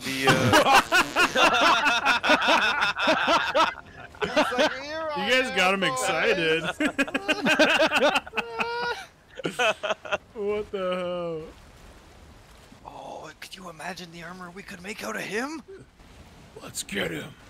The You guys got him excited. What the hell? Oh, could you imagine the armor we could make out of him? Let's get him.